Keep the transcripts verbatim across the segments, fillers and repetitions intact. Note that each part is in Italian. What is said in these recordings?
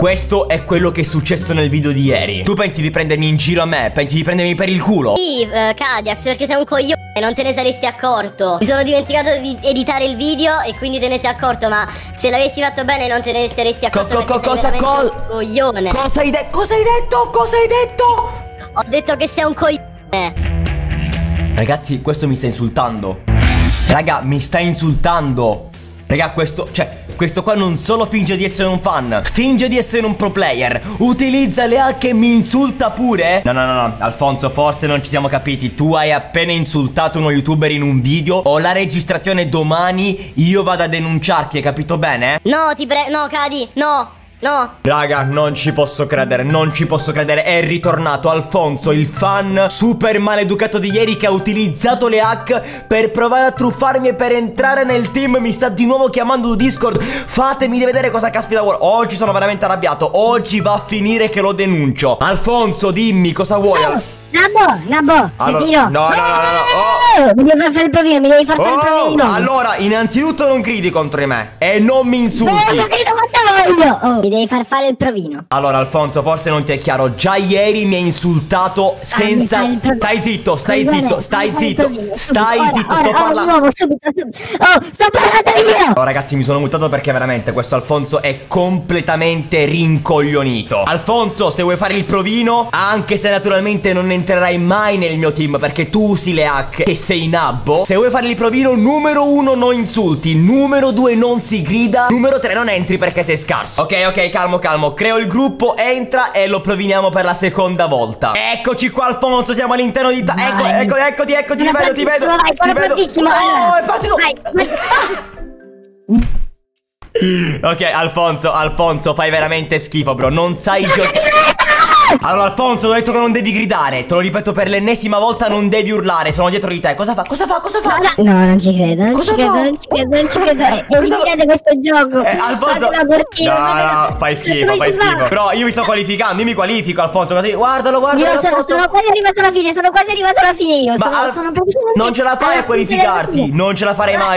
questo è quello che è successo nel video di ieri. Tu pensi di prendermi in giro a me? Pensi di prendermi per il culo? Sì, uh, Kadiax, perché sei un coglione e non te ne saresti accorto. Mi sono dimenticato di editare il video e quindi te ne sei accorto, ma se l'avessi fatto bene non te ne saresti accorto. Co co cosa col... un coglione. Cosa hai detto? Cosa hai detto? Cosa hai detto? Ho detto che sei un coglione. Ragazzi, questo mi sta insultando. Raga, mi sta insultando. Raga, questo, cioè, questo qua non solo finge di essere un fan, finge di essere un pro player, utilizza le hack e mi insulta pure. No, no, no, no, Alfonso, forse non ci siamo capiti. Tu hai appena insultato uno youtuber in un video. Ho la registrazione domani, io vado a denunciarti, hai capito bene? No, ti prego, no, Cadi, no. No. Raga, non ci posso credere, non ci posso credere. È ritornato Alfonso, il fan super maleducato di ieri, che ha utilizzato le hack per provare a truffarmi e per entrare nel team. Mi sta di nuovo chiamando su Discord. Fatemi vedere cosa caspita vuole. Oggi sono veramente arrabbiato. Oggi va a finire che lo denuncio. Alfonso, dimmi cosa vuoi. Nabbo, Nabbo, allora, tiro. No, no, no, no, no. Oh, mi devi far fare il provino, mi devi far fare oh, il provino. Allora, innanzitutto non gridi contro di me e non mi insulti. Oh, mi devi far fare il provino. Allora, Alfonso, forse non ti è chiaro. Già ieri mi hai insultato senza... Stai zitto, stai zitto, stai zitto. Stai zitto, sto parlando. Oh, sto parlando io. Oh, ragazzi, mi sono mutato perché veramente questo Alfonso è completamente rincoglionito. Alfonso, se vuoi fare il provino, anche se naturalmente non entrerai mai nel mio team perché tu usi le hack e sei nabbo, se vuoi fare il provino, numero uno non insulti, numero due non si grida, numero tre non entri perché sei scarso. Ok, ok, calmo, calmo. Creo il gruppo, entra e lo proviniamo per la seconda volta. Eccoci qua, Alfonso, siamo all'interno di... Ecco, ecco, eccoti, eccoti, ti vedo, ti vedo. Ti vedo. Oh, è partito. Ok, Alfonso, Alfonso, fai veramente schifo, bro. Non sai giocare. Allora, Alfonso, ho detto che non devi gridare. Te lo ripeto per l'ennesima volta, non devi urlare. Sono dietro di te. Cosa fa? Cosa fa? Cosa fa? No, non ci credo. Non cosa ci credo, fa? non ci credo, non ci credo. Non ci credo questo gioco. Eh, Alfonso. Porchino, no, no, fai schifo, fai schifo. Però io mi sto qualificando, io mi qualifico, Alfonso. Guardalo, guardalo. Io sono, sono quasi arrivato alla fine, sono quasi arrivato alla fine io. Ma sono, al... sono praticamente... non ce la fai a qualificarti. Non ce la farei mai.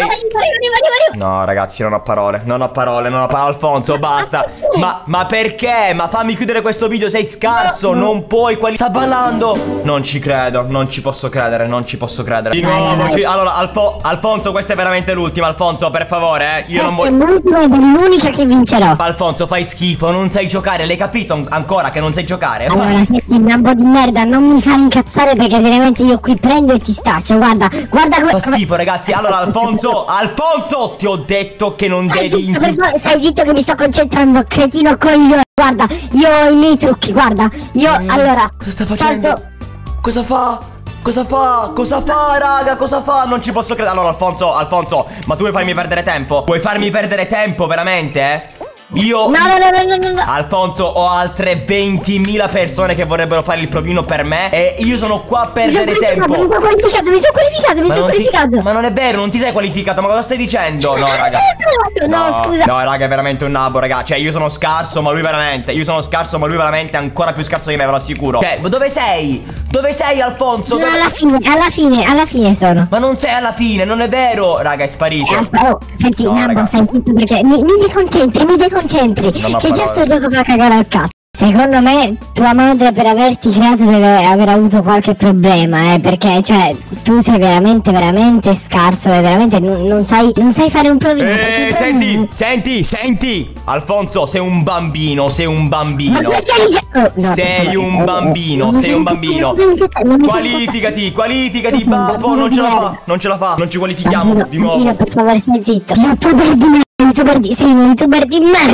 No, ragazzi, non ho parole. Non ho parole, non ho parole. Alfonso, basta. Ma, ma perché? Ma fammi chiudere questo video, sei scarso. Non puoi quali... Sta ballando. Non ci credo, non ci posso credere, non ci posso credere. Di nuovo ci... Allora, Alfo... Alfonso, questa è veramente l'ultima. Alfonso, per favore, eh. Io non voglio... L'ultima è l'unica che vincerò. Alfonso, fai schifo, non sai giocare. L'hai capito ancora che non sai giocare? Allora, senti, un po' di merda, non mi fare incazzare perché seriamente io qui prendo e ti staccio. Guarda, guarda come... Fa schifo, ragazzi. Allora, Alfonso, Alfonso, ti ho detto che non Stai devi zitto, per... Stai zitto che mi sto concentrando, cretino coglione. Guarda, io ho i miei trucchi, guarda. Io, eh, allora... Cosa sta facendo? Salto... Cosa fa? Cosa fa? Cosa fa, raga? Cosa fa? Non ci posso credere. Allora, Alfonso, Alfonso, ma tu vuoi farmi perdere tempo? Vuoi farmi perdere tempo, veramente, eh? Io... No, no, no, no, no, no. Alfonso, ho altre ventimila persone che vorrebbero fare il provino per me e io sono qua a perdere mi tempo. Mi sono qualificato, mi sono qualificato, mi ma sono qualificato. Ti... Ma non è vero, non ti sei qualificato, ma cosa stai dicendo? No, raga. No, no, scusa. No, raga, è veramente un nabbo, raga. Cioè, io sono scarso, ma lui veramente. Io sono scarso, ma lui veramente è ancora più scarso di me, ve lo assicuro. Cioè, ma dove sei? Dove sei, Alfonso? No, Dove... alla fine, alla fine, alla fine sono. Ma non sei alla fine, non è vero. Raga, è sparito. Eh, oh, senti, no, Nabbo, stai zitto perché mi, mi deconcentri, mi deconcentri. Che già sto gioco fa cagare al cazzo. Secondo me tua madre per averti creato deve aver avuto qualche problema, eh, perché cioè tu sei veramente veramente scarso e veramente non, non sai non sai fare un provino. Eh, senti, non... senti, senti, Alfonso, sei un bambino, sei un bambino. Ma oh, no, sei un bambino, sei un bambino. Qualificati, qualificati, babbo, non ce la fa, non ce la fa, non ci qualifichiamo bambino, di nuovo. Bambino, per favore, stai zitto. Youtuber di merda, youtuber di, sei un youtuber di merda.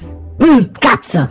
Mm, cazzo.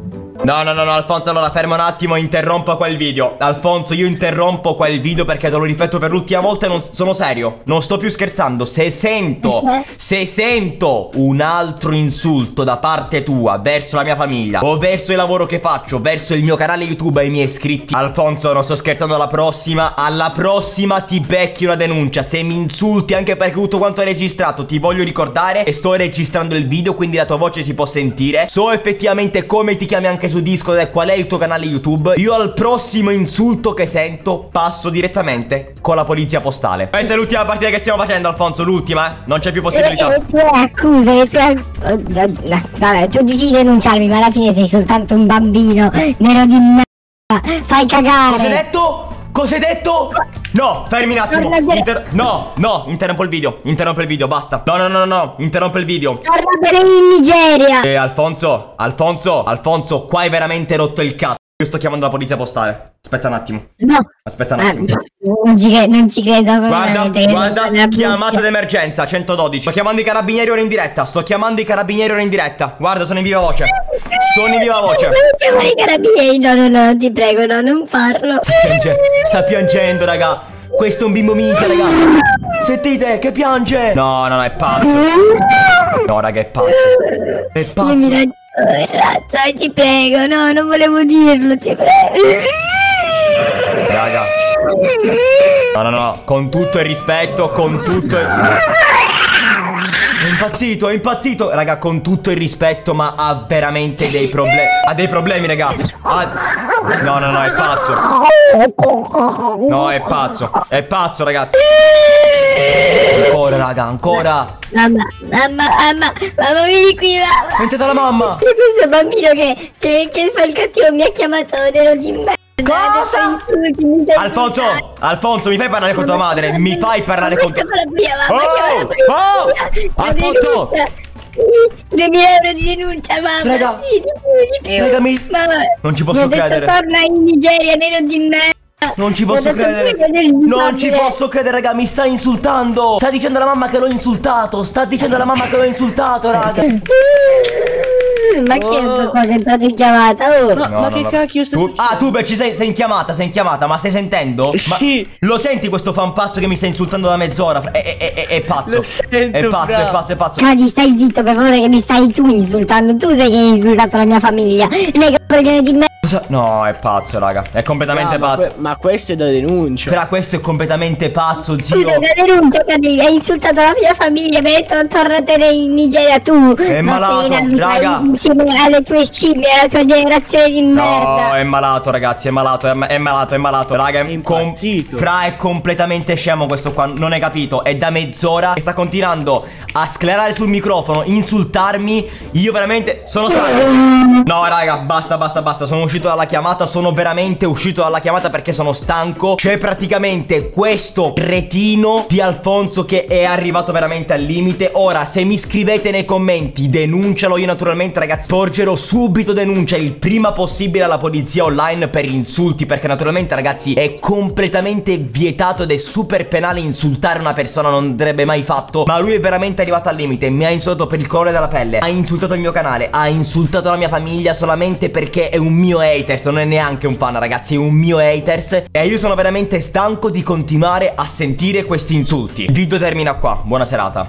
No, no, no, no, Alfonso, allora ferma un attimo, interrompo quel video. Alfonso, io interrompo quel video perché te lo ripeto per l'ultima volta e non sono serio. Non sto più scherzando. Se sento, se sento un altro insulto da parte tua verso la mia famiglia o verso il lavoro che faccio, verso il mio canale YouTube e i miei iscritti, Alfonso, non sto scherzando, alla prossima, alla prossima ti becchi una denuncia. Se mi insulti anche perché tutto quanto è registrato, ti voglio ricordare e sto registrando il video, quindi la tua voce si può sentire. So effettivamente come ti chiami anche su Discord e qual è il tuo canale YouTube, io al prossimo insulto che sento passo direttamente con la polizia postale. Questa è l'ultima partita che stiamo facendo, Alfonso, l'ultima, eh? Non c'è più possibilità. E tu accusa, e tu accusa. Vabbè, tu dici di denunciarmi, ma alla fine sei soltanto un bambino nero di merda. Fai cagare. Cosa hai detto? Cosa hai detto? No, fermi un attimo. Inter no, no, interrompo il video. Interrompo il video, basta. No, no, no, no, interrompo il video. Torna bene in Nigeria. Eh, Alfonso, Alfonso, Alfonso, qua hai veramente rotto il cazzo. Io sto chiamando la polizia postale. Aspetta un attimo. No. Aspetta un attimo. Non ci, non ci credo. Guarda, guarda, chiamata d'emergenza, centododici. Sto chiamando i carabinieri ora in diretta. Sto chiamando i carabinieri ora in diretta. Guarda, sono in viva voce. Sono in viva voce. Non chiamare i carabinieri. No, no, no, ti prego, no, non farlo. Sta, piange sta piangendo, raga. Questo è un bimbo minchia, raga. Sentite, che piange. No, no, no, è pazzo. No, raga, è pazzo. È pazzo. Oh, razza, ti prego, no, non volevo dirlo, ti prego. Raga. No, no, no, con tutto il rispetto, con tutto il... È impazzito, è impazzito. Raga, con tutto il rispetto, ma ha veramente dei problemi. Ha dei problemi, raga. Ha... No, no, no, è pazzo. No, è pazzo. È pazzo, ragazzi. Ancora, raga, ancora. Mamma, mamma, mamma, mamma, vieni qui, mamma. È entrata la mamma. E questo bambino che, che, che fa il cattivo mi ha chiamato nero di merda. Cosa? Alfonso, Alfonso, mi fai parlare con tua madre? Mi fai parlare con tua madre? Oh, oh, Alfonso! duemila euro di denuncia, mamma. Raga, sì, di più, di più. Raga, mi... Mamma, non ci posso credere. Torna in Nigeria, nero di merda. Non ci posso credere. Non ci posso credere, raga, mi sta insultando. Sta dicendo alla mamma che l'ho insultato. Sta dicendo alla mamma che l'ho insultato, raga. Ma chi è questo qua che è entrato in chiamata? Oh. No, ma no, che no. cacchio stai tu, Ah, tu beh, ci sei, sei in chiamata, sei in chiamata, ma stai sentendo? Sì. Ma lo senti questo fan pazzo che mi sta insultando da mezz'ora? È, è, è, è pazzo. Lo sento, è pazzo, fra. è pazzo, è pazzo. Cadi, stai zitto per favore che mi stai tu insultando. Tu sei che hai insultato la mia famiglia. Lei che di me. No, è pazzo, raga. È completamente No, ma pazzo. que ma questo è da denuncia. Fra, questo è completamente pazzo, zio. Scusa, da denuncia, Cadi. Hai insultato la mia famiglia. Mi hai detto tornatene in Nigeria tu. È malato, raga. Insieme alle tue scimmie, alla tua generazione di merda. No, è malato, ragazzi, è malato, è, è malato, è malato. Raga, è, È com impazzito. Fra, è completamente scemo questo qua, non hai capito. È da mezz'ora che sta continuando a sclerare sul microfono, insultarmi. Io veramente sono stanco. No, raga, basta, basta, basta. Sono uscito dalla chiamata, sono veramente uscito dalla chiamata perché sono stanco. C'è praticamente questo cretino di Alfonso che è arrivato veramente al limite. Ora, se mi scrivete nei commenti, denuncialo. Io naturalmente, ragazzi, porgerò subito denuncia il prima possibile alla polizia online per insulti, perché naturalmente, ragazzi, è completamente vietato ed è super penale insultare una persona, non andrebbe mai fatto. Ma lui è veramente arrivato al limite, mi ha insultato per il colore della pelle, ha insultato il mio canale, ha insultato la mia famiglia solamente perché è un mio haters. Non è neanche un fan, ragazzi, è un mio haters. E io sono veramente stanco di continuare a sentire questi insulti. Il video termina qua, buona serata.